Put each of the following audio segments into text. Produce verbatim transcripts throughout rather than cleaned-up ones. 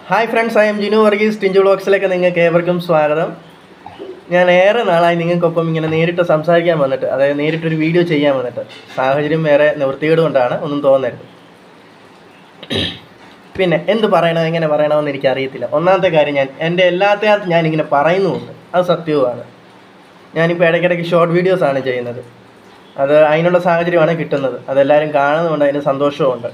Hi friends, I am Jinu Varghese, Tinju Vlogs-ലേക്ക് നിങ്ങൾക്ക് ഏവർക്കും സ്വാഗതം. ഞാൻ ഏറെ നാളായി നിങ്ങൾക്കൊപ്പം ഇങ്ങനെ നേരിട്ട് സംസാരിക്കാൻ വന്നിട്ട്, അതായത് നേരിട്ടൊരു വീഡിയോ ചെയ്യാൻ വന്നിട്ട്. സാഹചര്യം വേറെ നിവൃത്തികേട് കൊണ്ടാണ്, ഒന്നും തോന്നരുത്. പിന്നെ എന്ത് പറയണം, എങ്ങനെ പറയണമെന്ന് എനിക്കറിയത്തില്ല. ഒന്നാമത്തെ കാര്യം, ഞാൻ എൻ്റെ എല്ലാത്തിനകത്ത് ഞാനിങ്ങനെ പറയുന്നുമുണ്ട്, അത് സത്യവുമാണ്. ഞാനിപ്പോൾ ഇടയ്ക്കിടയ്ക്ക് ഷോർട്ട് വീഡിയോസാണ് ചെയ്യുന്നത്. അത് അതിനുള്ള സാഹചര്യമാണ് കിട്ടുന്നത്. അതെല്ലാവരും കാണുന്നുണ്ട്, അതിന് സന്തോഷവുമുണ്ട്.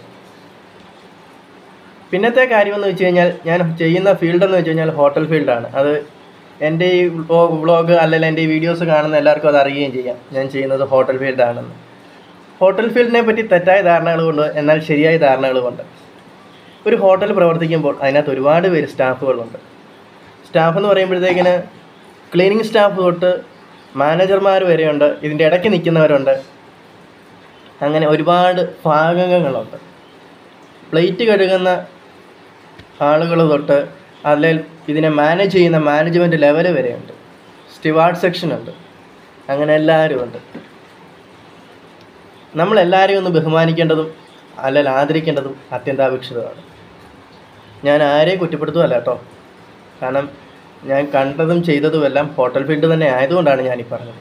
പിന്നത്തെ കാര്യമെന്ന് വെച്ച് കഴിഞ്ഞാൽ, ഞാൻ ചെയ്യുന്ന ഫീൽഡെന്ന് വെച്ച് കഴിഞ്ഞാൽ ഹോട്ടൽ ഫീൽഡാണ്. അത് എൻ്റെ ഈ വ്ളോഗ് അല്ലെങ്കിൽ എൻ്റെ ഈ വീഡിയോസ് കാണുന്ന എല്ലാവർക്കും അത് അറിയുകയും ചെയ്യാം, ഞാൻ ചെയ്യുന്നത് ഹോട്ടൽ ഫീൽഡാണെന്ന്. ഹോട്ടൽ ഫീൽഡിനെ പറ്റി തെറ്റായ ധാരണകളുമുണ്ട്, എന്നാൽ ശരിയായ ധാരണകളുമുണ്ട്. ഒരു ഹോട്ടൽ പ്രവർത്തിക്കുമ്പോൾ അതിനകത്ത് ഒരുപാട് പേര് സ്റ്റാഫുകളുണ്ട്. സ്റ്റാഫ് എന്ന് പറയുമ്പോഴത്തേക്കിന് ക്ലീനിങ് സ്റ്റാഫ് തൊട്ട് മാനേജർമാർ വരെയുണ്ട്, ഇതിൻ്റെ ഇടയ്ക്ക് നിൽക്കുന്നവരുണ്ട്. അങ്ങനെ ഒരുപാട് ഭാഗങ്ങളുണ്ട്. പ്ലേറ്റ് കഴുകുന്ന ആളുകൾ തൊട്ട് അല്ലെങ്കിൽ ഇതിനെ മാനേജ് ചെയ്യുന്ന മാനേജ്മെൻറ്റ് ലെവൽ വരെയുണ്ട്. സ്റ്റിവാർഡ് സെക്ഷനുണ്ട്. അങ്ങനെ എല്ലാവരും ഉണ്ട്. നമ്മളെല്ലാവരെയും ഒന്ന് ബഹുമാനിക്കേണ്ടതും അല്ലെങ്കിൽ ആദരിക്കേണ്ടതും അത്യന്താപേക്ഷിതമാണ്. ഞാൻ ആരെയും കുറ്റപ്പെടുത്തുമല്ല കേട്ടോ. കാരണം ഞാൻ കണ്ടതും ചെയ്തതുമെല്ലാം ഹോട്ടൽ ഫീൽഡ് തന്നെ ആയതുകൊണ്ടാണ് ഞാനീ പറഞ്ഞത്.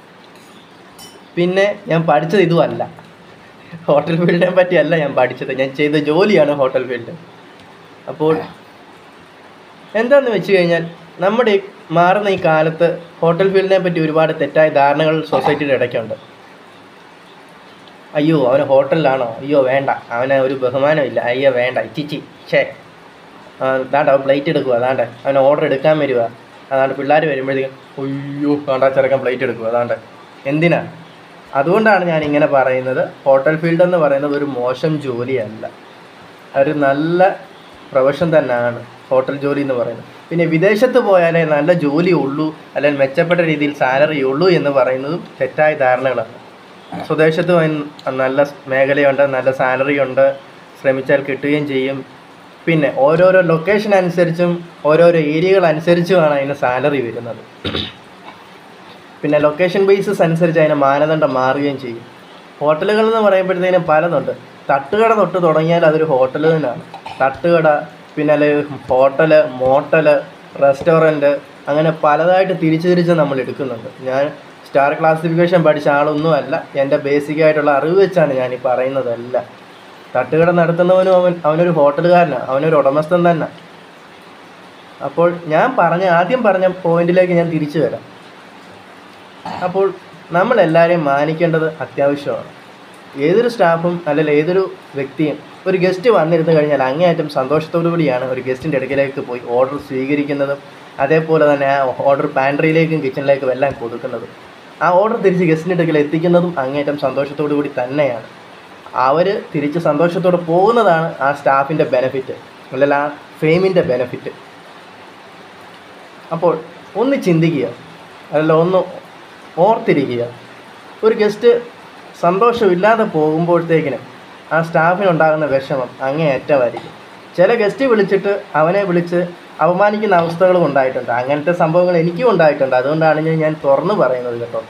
പിന്നെ ഞാൻ പഠിച്ചത് ഇതുമല്ല, ഹോട്ടൽ ഫീൽഡിനെ പറ്റിയല്ല ഞാൻ പഠിച്ചത്. ഞാൻ ചെയ്ത ജോലിയാണ് ഹോട്ടൽ ഫീൽഡ്. അപ്പോൾ എന്താണെന്ന് വെച്ച് കഴിഞ്ഞാൽ, നമ്മുടെ ഈ മാറുന്ന ഈ കാലത്ത് ഹോട്ടൽ ഫീൽഡിനെ പറ്റി ഒരുപാട് തെറ്റായ ധാരണകൾ സൊസൈറ്റിയുടെ ഇടയ്ക്കുണ്ട്. അയ്യോ അവന് ഹോട്ടലിലാണോ, അയ്യോ വേണ്ട, അവന് ഒരു ബഹുമാനമില്ല, അയ്യോ വേണ്ട, ഇച്ചിച്ചി ഛേ, അതാണ്ട് അവൻ പ്ലേറ്റ് എടുക്കുക, അതാണ്ട് അവൻ ഓർഡർ എടുക്കാൻ വരിക, അതാണ്ട് പിള്ളേർ വരുമ്പോഴത്തേക്കും അയ്യോ വേണ്ട ചെറുക്കൻ പ്ലേറ്റ് എടുക്കുക, അതാണ്ട് എന്തിനാ? അതുകൊണ്ടാണ് ഞാൻ ഇങ്ങനെ പറയുന്നത്. ഹോട്ടൽ ഫീൽഡ് എന്ന് പറയുന്നത് ഒരു മോശം ജോലിയല്ല, ഒരു നല്ല പ്രൊഫഷൻ തന്നെയാണ് ഹോട്ടൽ ജോലി എന്ന് പറയുന്നത്. പിന്നെ വിദേശത്ത് പോയാലേ നല്ല ജോലി ഉള്ളൂ അല്ലെങ്കിൽ മെച്ചപ്പെട്ട രീതിയിൽ സാലറി ഉള്ളൂ എന്ന് പറയുന്നതും തെറ്റായ ധാരണകളാണ്. സ്വദേശത്ത് നല്ല മേഖലയുണ്ട്, നല്ല സാലറി ഉണ്ട്, ശ്രമിച്ചാൽ കിട്ടുകയും ചെയ്യും. പിന്നെ ഓരോരോ ലൊക്കേഷൻ അനുസരിച്ചും ഓരോരോ ഏരിയകൾ അനുസരിച്ചുമാണ് അതിന് സാലറി വരുന്നത്. പിന്നെ ലൊക്കേഷൻ ബേസിസ് അനുസരിച്ച് അതിന് മാനദണ്ഡം മാറുകയും ചെയ്യും. ഹോട്ടലുകൾ എന്ന് പറയുമ്പോഴത്തേനും പലതുണ്ട്. തട്ടുകട തൊട്ട് തുടങ്ങിയാൽ അതൊരു ഹോട്ടൽ തന്നെയാണ്. തട്ടുകട, പിന്നെ അല്ലെങ്കിൽ ഹോട്ടൽ, മോട്ടൽ, റെസ്റ്റോറൻറ്റ്, അങ്ങനെ പലതായിട്ട് തിരിച്ച് തിരിച്ച് നമ്മൾ എടുക്കുന്നുണ്ട്. ഞാൻ സ്റ്റാർ ക്ലാസിഫിക്കേഷൻ പഠിച്ച ആളൊന്നും അല്ല. എൻ്റെ ബേസിക്കായിട്ടുള്ള അറിവ് വെച്ചാണ് ഞാൻ ഈ പറയുന്നതല്ല. തട്ടുകട നടത്തുന്നവനും അവൻ അവനൊരു ഹോട്ടലുകാരനാണ്, അവനൊരു ഉടമസ്ഥൻ തന്നെ. അപ്പോൾ ഞാൻ പറഞ്ഞ ആദ്യം പറഞ്ഞ പോയിന്റിലേക്ക് ഞാൻ തിരിച്ചു വരാം. അപ്പോൾ നമ്മളെല്ലാവരെയും മാനിക്കേണ്ടത് അത്യാവശ്യമാണ്. ഏതൊരു സ്റ്റാഫും അല്ലെങ്കിൽ ഏതൊരു വ്യക്തിയും ഒരു ഗസ്റ്റ് വന്നിരുന്നു കഴിഞ്ഞാൽ അങ്ങേയറ്റം സന്തോഷത്തോടു കൂടിയാണ് ഒരു ഗസ്റ്റിൻ്റെ അടുക്കലേക്ക് പോയി ഓർഡർ സ്വീകരിക്കുന്നതും അതേപോലെ തന്നെ ആ ഓർഡർ പാൻട്രിയിലേക്കും കിച്ചണിലേക്കും എല്ലാം കൊടുക്കുന്നതും ആ ഓർഡർ തിരിച്ച് ഗസ്റ്റിൻ്റെ അടുക്കൽ എത്തിക്കുന്നതും അങ്ങേയറ്റം സന്തോഷത്തോടു കൂടി തന്നെയാണ്. അവർ തിരിച്ച് സന്തോഷത്തോടെ പോകുന്നതാണ് ആ സ്റ്റാഫിൻ്റെ ബെനിഫിറ്റ്, അല്ലെങ്കിൽ ആ ഫെയിമിൻ്റെ ബെനിഫിറ്റ്. അപ്പോൾ ഒന്ന് ചിന്തിക്കുക, അതല്ല ഒന്ന് ഓർത്തിരിക്കുക. ഒരു ഗസ്റ്റ് സന്തോഷമില്ലാതെ പോകുമ്പോഴത്തേക്കിനും ആ സ്റ്റാഫിനുണ്ടാകുന്ന വിഷമം അങ്ങേയറ്റമായിരിക്കും. ചില ഗസ്റ്റ് വിളിച്ചിട്ട് അവനെ വിളിച്ച് അപമാനിക്കുന്ന അവസ്ഥകളും ഉണ്ടായിട്ടുണ്ട്. അങ്ങനത്തെ സംഭവങ്ങൾ എനിക്കും ഉണ്ടായിട്ടുണ്ട്. അതുകൊണ്ടാണ് ഞാൻ തുറന്നു പറയുന്നത് കേട്ടോ.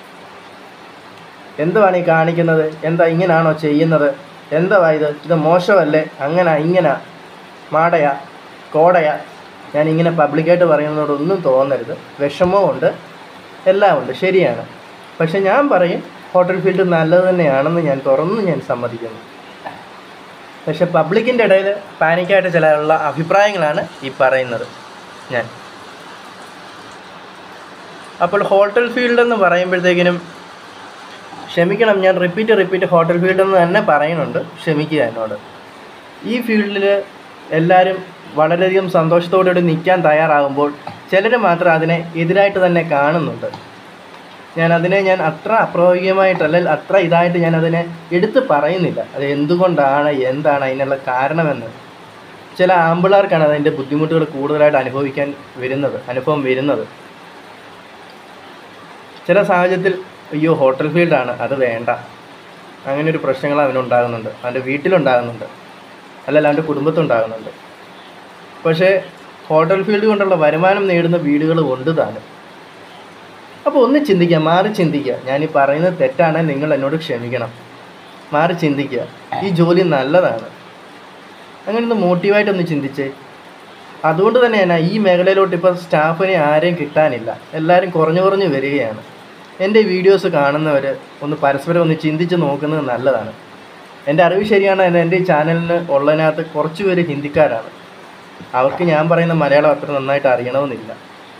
എന്തുവാണ് ഈ കാണിക്കുന്നത്, എന്താ ഇങ്ങനാണോ ചെയ്യുന്നത്, എന്താ ഇത് ഇത് മോശമല്ലേ, അങ്ങനെ ഇങ്ങനെ മാടയാ കോടയാ, ഞാനിങ്ങനെ പബ്ലിക്കായിട്ട് പറയുന്നതോടൊന്നും തോന്നരുത്. വിഷമവും ഉണ്ട്, എല്ലാം ഉണ്ട്, ശരിയാണ്. പക്ഷെ ഞാൻ പറയും ഹോട്ടൽ ഫീൽഡ് നല്ലത് തന്നെയാണെന്ന് ഞാൻ തുറന്ന് ഞാൻ സമ്മതിക്കുന്നു. പക്ഷെ പബ്ലിക്കിൻ്റെ ഇടയിൽ പാനിക്കായിട്ട് ചില അഭിപ്രായങ്ങളാണ് ഈ പറയുന്നത് ഞാൻ. അപ്പോൾ ഹോട്ടൽ ഫീൽഡ് എന്ന് പറയുമ്പോഴത്തേക്കിനും ക്ഷമിക്കണം, ഞാൻ റിപ്പീറ്റ് റിപ്പീറ്റ് ഹോട്ടൽ ഫീൽഡ് എന്ന് തന്നെ പറയുന്നുണ്ട്, ക്ഷമിക്കുക എന്നോട്. ഈ ഫീൽഡിൽ എല്ലാവരും വളരെയധികം സന്തോഷത്തോടുകൂടി നിൽക്കാൻ തയ്യാറാകുമ്പോൾ ചിലർ മാത്രം അതിനെ എതിരായിട്ട് തന്നെ കാണുന്നുണ്ട്. ഞാൻ അതിനെ ഞാൻ അത്ര അപ്രായോഗികമായിട്ട് അല്ലെങ്കിൽ അത്ര ഇതായിട്ട് ഞാൻ അതിനെ എടുത്ത് പറയുന്നില്ല. അത് എന്തുകൊണ്ടാണ്, എന്താണ് അതിനുള്ള കാരണമെന്ന്. ചില ആമ്പിളാർക്കാണ് അതിൻ്റെ ബുദ്ധിമുട്ടുകൾ കൂടുതലായിട്ട് അനുഭവിക്കാൻ വരുന്നത് അനുഭവം വരുന്നത്. ചില സാഹചര്യത്തിൽ അയ്യോ ഹോട്ടൽ ഫീൽഡാണ്, അത് വേണ്ട, അങ്ങനെ ഒരു പ്രശ്നങ്ങൾ അവനുണ്ടാകുന്നുണ്ട്, അവൻ്റെ വീട്ടിലുണ്ടാകുന്നുണ്ട്, അല്ലെങ്കിൽ അവൻ്റെ കുടുംബത്തുണ്ടാകുന്നുണ്ട്. പക്ഷേ ഹോട്ടൽ ഫീൽഡ് കൊണ്ടുള്ള വരുമാനം നേടുന്ന വീടുകൾ ഉണ്ട് താനും. അപ്പോൾ ഒന്ന് ചിന്തിക്കുക, മാറി ചിന്തിക്കുക. ഞാനീ പറയുന്നത് തെറ്റാണ്, നിങ്ങൾ എന്നോട് ക്ഷമിക്കണം. മാറി ചിന്തിക്കുക, ഈ ജോലി നല്ലതാണ്. അങ്ങനെ ഒന്ന് മോട്ടീവായിട്ടൊന്ന് ചിന്തിച്ചേ. അതുകൊണ്ട് തന്നെ എന്നാ ഈ മേഖലയിലോട്ട് ഇപ്പോൾ സ്റ്റാഫിനെ ആരെയും കിട്ടാനില്ല, എല്ലാവരും കുറഞ്ഞു കുറഞ്ഞു വരികയാണ്. എൻ്റെ വീഡിയോസ് കാണുന്നവർ ഒന്ന് പരസ്പരം ഒന്ന് ചിന്തിച്ച് നോക്കുന്നത് നല്ലതാണ്. എൻ്റെ അറിവ് ശരിയാണ്, എൻ്റെ ഈ ചാനലിന് ഉള്ളതിനകത്ത് കുറച്ച് പേര് ഹിന്ദിക്കാരാണ്. അവർക്ക് ഞാൻ പറയുന്ന മലയാളം അത്ര നന്നായിട്ട് അറിയണമെന്നില്ല.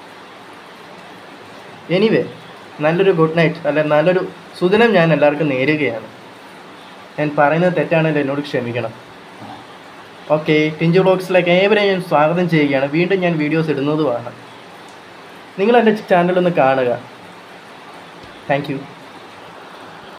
എനിവേ, നല്ലൊരു ഗുഡ് നൈറ്റ് അല്ലെ നല്ലൊരു സുദിനം ഞാൻ എല്ലാവർക്കും നേരുകയാണ്. ഞാൻ പറയുന്നത് തെറ്റാണെങ്കിൽ എന്നോട് ക്ഷമിക്കണം. ഓക്കെ, ടിഞ്ചു വ്ളോഗ്സിലേക്ക് ഏവരെയും ഞാൻ സ്വാഗതം ചെയ്യുകയാണ്. വീണ്ടും ഞാൻ വീഡിയോസ് ഇടുന്നതുമാണ്. നിങ്ങൾ എൻ്റെ ചാനലൊന്ന് കാണുക. Thank U.